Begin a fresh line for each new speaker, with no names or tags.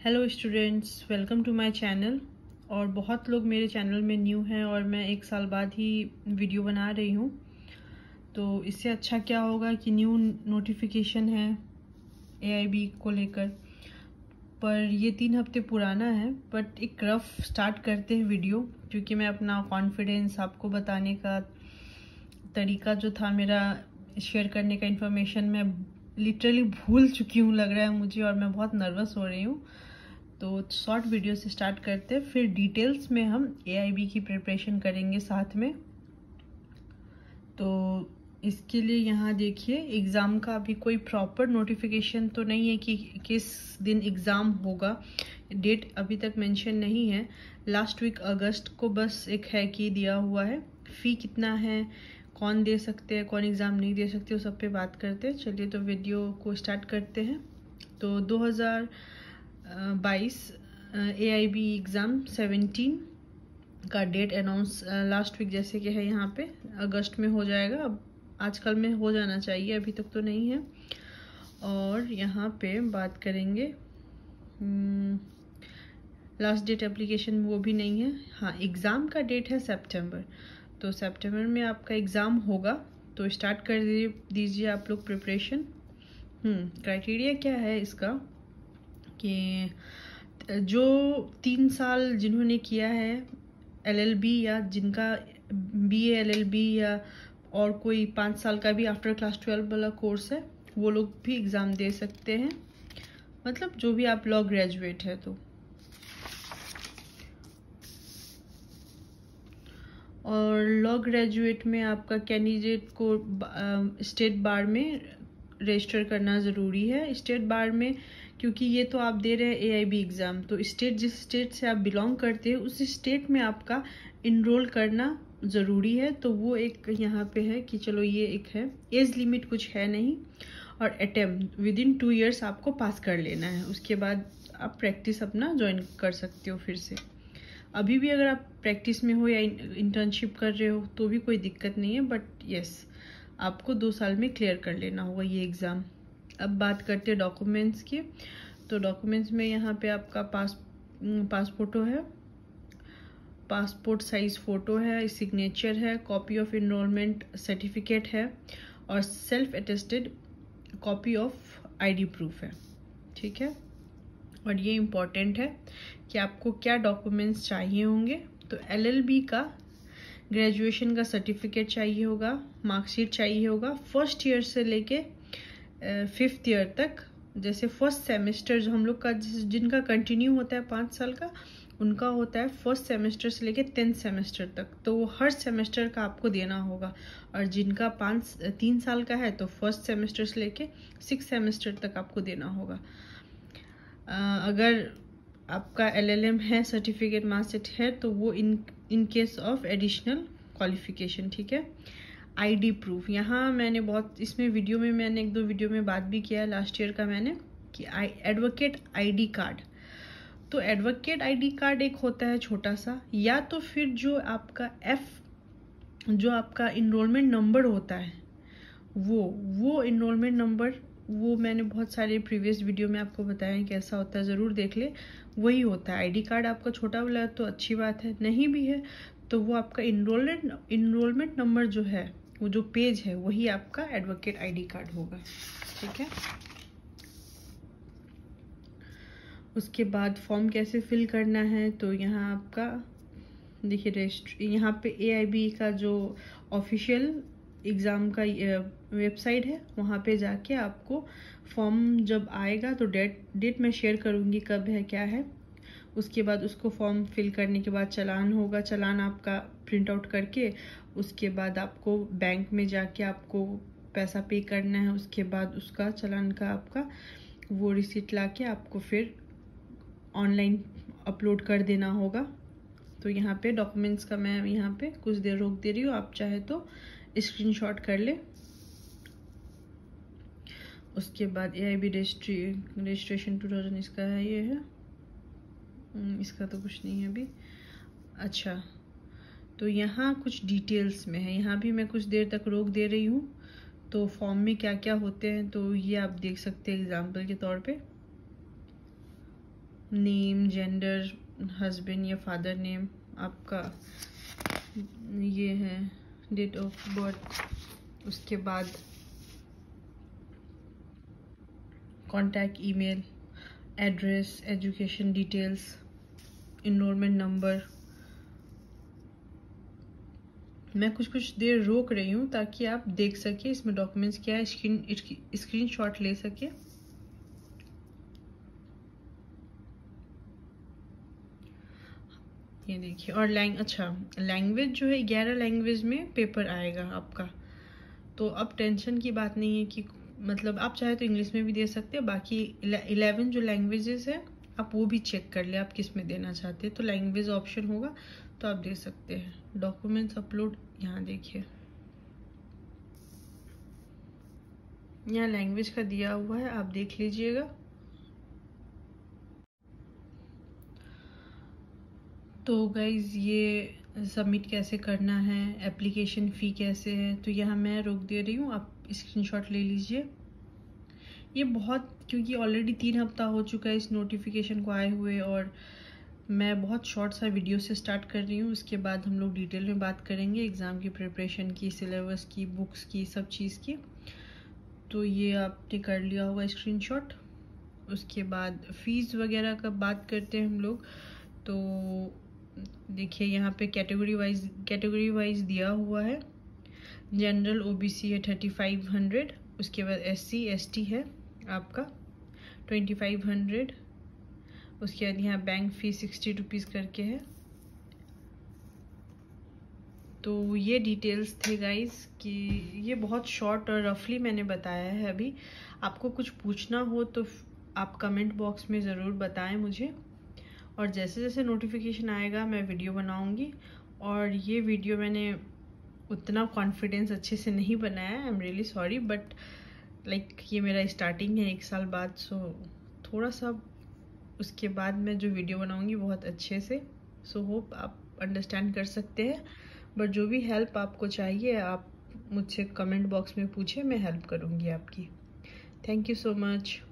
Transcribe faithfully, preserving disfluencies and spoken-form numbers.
Hello students, welcome to my channel. और बहुत लोग मेरे चैनल में न्यू हैं और मैं एक साल बाद ही वीडियो बना रही हूँ, तो इससे अच्छा क्या होगा कि न्यू नोटिफिकेशन है एआईबी को लेकर, पर ये तीन हफ्ते पुराना है। बट एक रफ स्टार्ट करते हैं वीडियो, क्योंकि मैं अपना कॉन्फिडेंस आपको बताने का तरीका जो था मेरा शेयर करने का इन्फॉर्मेशन मैं लिटरली भूल चुकी हूँ लग रहा है मुझे, और मैं बहुत नर्वस हो रही हूँ। तो शॉर्ट वीडियो से स्टार्ट करते हैं, फिर डिटेल्स में हम एआईबी की प्रिपरेशन करेंगे साथ में। तो इसके लिए यहाँ देखिए, एग्ज़ाम का अभी कोई प्रॉपर नोटिफिकेशन तो नहीं है कि किस दिन एग्ज़ाम होगा। डेट अभी तक मेंशन नहीं है। लास्ट वीक अगस्त को बस एक है कि दिया हुआ है। फ़ी कितना है, कौन दे सकते हैं, कौन एग्ज़ाम नहीं दे सकते, वो सब पे बात करते हैं। चलिए तो वीडियो को स्टार्ट करते हैं। तो दो हज़ार बाईस एआईबी एग्ज़ाम सत्रह का डेट अनाउंस लास्ट वीक जैसे कि है यहाँ पे अगस्त में हो जाएगा। अब आजकल में हो जाना चाहिए, अभी तक तो नहीं है। और यहाँ पे बात करेंगे लास्ट डेट एप्लीकेशन, वो भी नहीं है। हाँ, एग्ज़ाम का डेट है सितंबर, तो सितंबर में आपका एग्ज़ाम होगा। तो स्टार्ट कर दीजिए आप लोग प्रिपरेशन। क्राइटेरिया क्या है इसका कि जो तीन साल जिन्होंने किया है एलएलबी, या जिनका बीए एलएलबी या और कोई पाँच साल का भी आफ्टर क्लास ट्वेल्व वाला कोर्स है, वो लोग भी एग्ज़ाम दे सकते हैं। मतलब जो भी आप लॉ ग्रेजुएट है तो। और लॉ ग्रेजुएट में आपका कैंडिडेट को स्टेट बार में रजिस्टर करना ज़रूरी है। स्टेट बार में, क्योंकि ये तो आप दे रहे हैं एआईबी एग्ज़ाम, तो स्टेट जिस स्टेट से आप बिलोंग करते हैं उस स्टेट में आपका इनरोल करना ज़रूरी है। तो वो एक यहाँ पे है कि चलो ये एक है। एज लिमिट कुछ है नहीं, और attempt within two years आपको पास कर लेना है। उसके बाद आप प्रैक्टिस अपना ज्वाइन कर सकते हो फिर से। अभी भी अगर आप प्रैक्टिस में हो या इंटर्नशिप कर रहे हो तो भी कोई दिक्कत नहीं है, बट यस आपको दो साल में क्लियर कर लेना होगा ये एग्ज़ाम। अब बात करते हैं डॉक्यूमेंट्स की। तो डॉक्यूमेंट्स में यहाँ पे आपका पास पासपोर्टो है, पासपोर्ट साइज फ़ोटो है, सिग्नेचर है, कॉपी ऑफ इनरोलमेंट सर्टिफिकेट है, और self attested copy of ID proof है। ठीक है। और ये इम्पॉर्टेंट है कि आपको क्या डॉक्यूमेंट्स चाहिए होंगे। तो एलएलबी का ग्रेजुएशन का सर्टिफिकेट चाहिए होगा, मार्कशीट चाहिए होगा फर्स्ट ईयर से लेके फिफ्थ ईयर तक। जैसे फर्स्ट सेमेस्टर जो हम लोग का जिनका कंटिन्यू होता है पाँच साल का, उनका होता है फर्स्ट सेमेस्टर से लेके टेंथ सेमेस्टर तक, तो वो हर सेमेस्टर का आपको देना होगा। और जिनका पाँच तीन साल का है तो फर्स्ट सेमेस्टर से लेके सिक्स सेमेस्टर तक आपको देना होगा। अगर आपका एलएलएम है, सर्टिफिकेट मार्कशीट है, तो वो in in case of additional qualification. ठीक है। आईडी प्रूफ, यहाँ मैंने बहुत इसमें वीडियो में मैंने एक दो वीडियो में बात भी किया है लास्ट ईयर का मैंने, कि आई एडवोकेट आईडी कार्ड। तो एडवोकेट आईडी कार्ड एक होता है छोटा सा, या तो फिर जो आपका एफ जो आपका इनरोलमेंट नंबर होता है वो वो इनरोलमेंट नंबर, वो मैंने बहुत सारे प्रीवियस वीडियो में आपको बताया है कैसा होता है, ज़रूर देख ले। वही होता है आईडी कार्ड। आपका छोटा वाला है तो अच्छी बात है, नहीं भी है तो वो आपका इनरोलमेंट इनरोलमेंट नंबर जो है, वो जो पेज है, वही आपका एडवोकेट आईडी कार्ड होगा। ठीक है। उसके बाद फॉर्म कैसे फिल करना है, तो यहाँ आपका देखिए रजिस्ट्री, यहाँ पे एआईबी का जो ऑफिशियल एग्ज़ाम का वेबसाइट है, वहाँ पे जाके आपको फॉर्म जब आएगा तो डेट डेट मैं शेयर करूँगी कब है क्या है। उसके बाद उसको फॉर्म फिल करने के बाद चालान होगा, चालान आपका प्रिंट आउट करके उसके बाद आपको बैंक में जाके आपको पैसा पे करना है। उसके बाद उसका चालान का आपका वो रिसीट लाके आपको फिर ऑनलाइन अपलोड कर देना होगा। तो यहाँ पे डॉक्यूमेंट्स का मैं यहाँ पे कुछ देर रोक दे रही हूँ, आप चाहे तो स्क्रीनशॉट कर ले। उसके बाद AIB registry registration two thousand इसका है, ये है, इसका तो कुछ नहीं है अभी। अच्छा, तो यहाँ कुछ डिटेल्स में है, यहाँ भी मैं कुछ देर तक रोक दे रही हूँ। तो फॉर्म में क्या क्या होते हैं तो ये आप देख सकते हैं एग्जाम्पल के तौर पे। नेम, जेंडर, हस्बैंड या फादर नेम, आपका ये है डेट ऑफ बर्थ, उसके बाद contact email, address, education details, enrolment number. मैं कुछ कुछ देर रोक रही हूँ ताकि आप देख सके इसमें डॉक्यूमेंट्स क्या है, स्क्रीन स्क्रीन शॉट ले सके। ये देखिए। और लैंग अच्छा लैंग्वेज जो है ग्यारह लैंग्वेज में पेपर आएगा आपका, तो अब टेंशन की बात नहीं है कि मतलब आप चाहे तो इंग्लिश में भी दे सकते हैं। बाकी इलेवन जो लैंग्वेजेस है आप वो भी चेक कर ले आप किस में देना चाहते हैं, तो लैंग्वेज ऑप्शन होगा तो आप दे सकते हैं। डॉक्यूमेंट्स अपलोड, यहाँ देखिए यहाँ लैंग्वेज का दिया हुआ है, आप देख लीजिएगा। तो गाइज ये सबमिट कैसे करना है, एप्लीकेशन फ़ी कैसे है, तो यहाँ मैं रोक दे रही हूँ, आप स्क्रीनशॉट ले लीजिए। ये बहुत, क्योंकि ऑलरेडी तीन हफ्ता हो चुका है इस नोटिफिकेशन को आए हुए, और मैं बहुत शॉर्ट सा वीडियो से स्टार्ट कर रही हूँ। उसके बाद हम लोग डिटेल में बात करेंगे एग्ज़ाम की प्रिपरेशन की, सिलेबस की, बुक्स की, सब चीज़ की। तो ये आपने कर लिया होगा स्क्रीनशॉट। उसके बाद फ़ीस वगैरह का बात करते हैं हम लोग। तो देखिए यहाँ पे कैटेगरी वाइज कैटेगरी वाइज दिया हुआ है। जनरल ओबीसी है थर्टी फाइव हंड्रेड, उसके बाद एससी एसटी है आपका ट्वेंटी फाइव हंड्रेड, उसके बाद यहाँ बैंक फीस सिक्सटी रुपीज़ करके है। तो ये डिटेल्स थे गाइस कि ये बहुत शॉर्ट और रफली मैंने बताया है। अभी आपको कुछ पूछना हो तो आप कमेंट बॉक्स में ज़रूर बताएं मुझे, और जैसे जैसे नोटिफिकेशन आएगा मैं वीडियो बनाऊंगी। और ये वीडियो मैंने उतना कॉन्फिडेंस अच्छे से नहीं बनाया, I am really sorry, but like ये मेरा स्टार्टिंग है एक साल बाद, सो थोड़ा सा उसके बाद मैं जो वीडियो बनाऊंगी बहुत अच्छे से, सो होप आप अंडरस्टैंड कर सकते हैं। बट जो भी हेल्प आपको चाहिए आप मुझसे कमेंट बॉक्स में पूछे, मैं हेल्प करूंगी आपकी। Thank you so much.